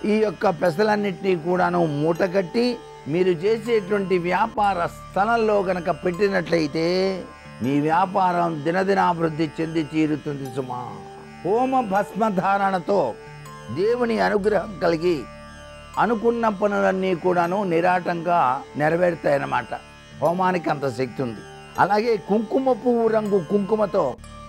ఈ యొక్క పెసలన్నింటినీ కూడాను మూటగట్టి మీరు చేసేటువంటి వ్యాపార స్థలంలో గనక పెట్టినట్లయితే మీ వ్యాపారం దినదినాభివృద్ధి చెంది తీరుతుంది సుమా. హోమ భస్మధారణతో దేవుని అనుగ్రహం కలిగి అనుకున్న పనులన్నీ కూడాను నిరాటంగా నెరవేరుతాయన్నమాట. హోమానికి అంత శక్తి ఉంది. అలాగే కుంకుమ పువ్వు రంగు కుంకుమతో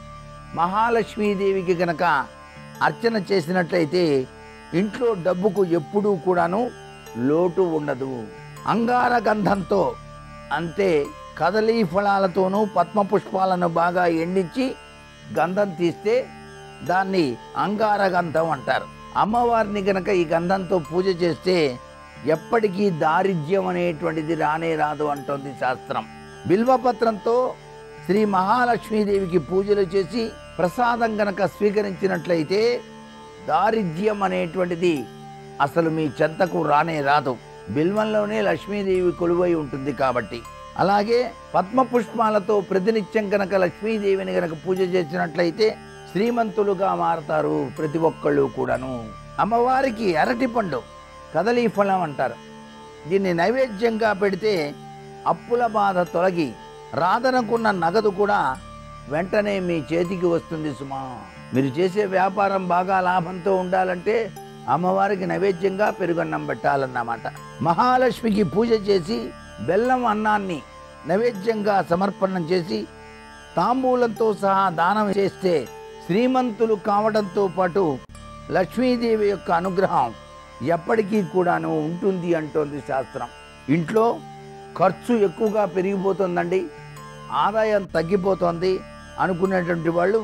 మహాలక్ష్మీదేవికి గనక అర్చన చేసినట్లయితే ఇంట్లో డబ్బుకు ఎప్పుడూ కూడాను లోటు ఉండదు. అంగార గంధంతో అంటే కదలీ ఫలాలతోనూ పద్మపుష్పాలను బాగా ఎండించి గంధం తీస్తే దాన్ని అంగార గంధం అంటారు. అమ్మవారిని గనక ఈ గంధంతో పూజ చేస్తే ఎప్పటికీ దారిద్ర్యం అనేటువంటిది రానే రాదు అంటోంది శాస్త్రం. బిల్వపత్రంతో శ్రీ మహాలక్ష్మీదేవికి పూజలు చేసి ప్రసాదం గనక స్వీకరించినట్లయితే దారిద్ర్యం అనేటువంటిది అసలు మీ చెంతకు రానే రాదు. బిల్వంలోనే లక్ష్మీదేవి కొలువై ఉంటుంది కాబట్టి. అలాగే పద్మపుష్పాలతో ప్రతినిత్యం గనక లక్ష్మీదేవిని గనక పూజ చేసినట్లయితే శ్రీమంతులుగా మారతారు ప్రతి ఒక్కళ్ళు కూడాను. అమ్మవారికి అరటిపండు కదలీ ఫలం అంటారు. దీన్ని నైవేద్యంగా పెడితే అప్పుల బాధ తొలగి రాదనుకున్న నగదు కూడా వెంటనే మీ చేతికి వస్తుంది సుమా. మీరు చేసే వ్యాపారం బాగా లాభంతో ఉండాలంటే అమ్మవారికి నైవేద్యంగా పెరుగన్నం పెట్టాలన్నమాట. మహాలక్ష్మికి పూజ చేసి బెల్లం అన్నాన్ని నైవేద్యంగా సమర్పణం చేసి తాంబూలంతో సహా దానం చేస్తే శ్రీమంతులు కావడంతో పాటు లక్ష్మీదేవి యొక్క అనుగ్రహం ఎప్పటికీ కూడాను ఉంటుంది అంటోంది శాస్త్రం. ఇంట్లో ఖర్చు ఎక్కువగా పెరిగిపోతుందండి, ఆదాయం తగ్గిపోతుంది అనుకునేటువంటి వాళ్ళు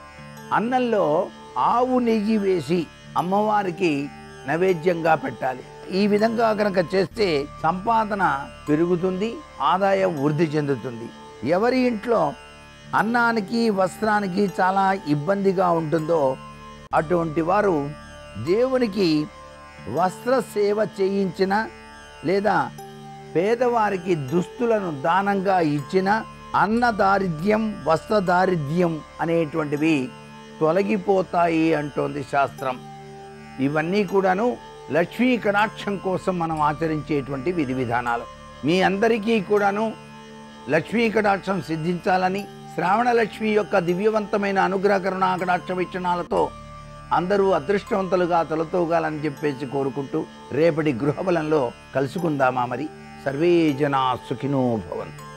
అన్నంలో ఆవు నెయ్యి వేసి అమ్మవారికి నైవేద్యంగా పెట్టాలి. ఈ విధంగా కనుక చేస్తే సంపాదన పెరుగుతుంది, ఆదాయం వృద్ధి చెందుతుంది. ఎవరి ఇంట్లో అన్నానికి వస్త్రానికి చాలా ఇబ్బందిగా ఉంటుందో అటువంటి వారు దేవునికి వస్త్ర సేవ చేయించిన లేదా పేదవారికి దుస్తులను దానంగా ఇచ్చిన అన్న దారిద్ర్యం వస్త్ర దారిద్ర్యం అనేటువంటివి తొలగిపోతాయి అంటోంది శాస్త్రం. ఇవన్నీ కూడాను లక్ష్మీ కటాక్షం కోసం మనం ఆచరించేటువంటి విధి విధానాలు. మీ అందరికీ కూడాను లక్ష్మీ కటాక్షం సిద్ధించాలని, శ్రావణ లక్ష్మి యొక్క దివ్యవంతమైన అనుగ్రహ కరుణా కటాక్ష వీక్షణాలతో అందరూ అదృష్టవంతులుగా తొలతూగాలని చెప్పేసి కోరుకుంటూ రేపటి గృహబలంలో కలుసుకుందామా మరి. సర్వే జనా సుఖినో భవంతు.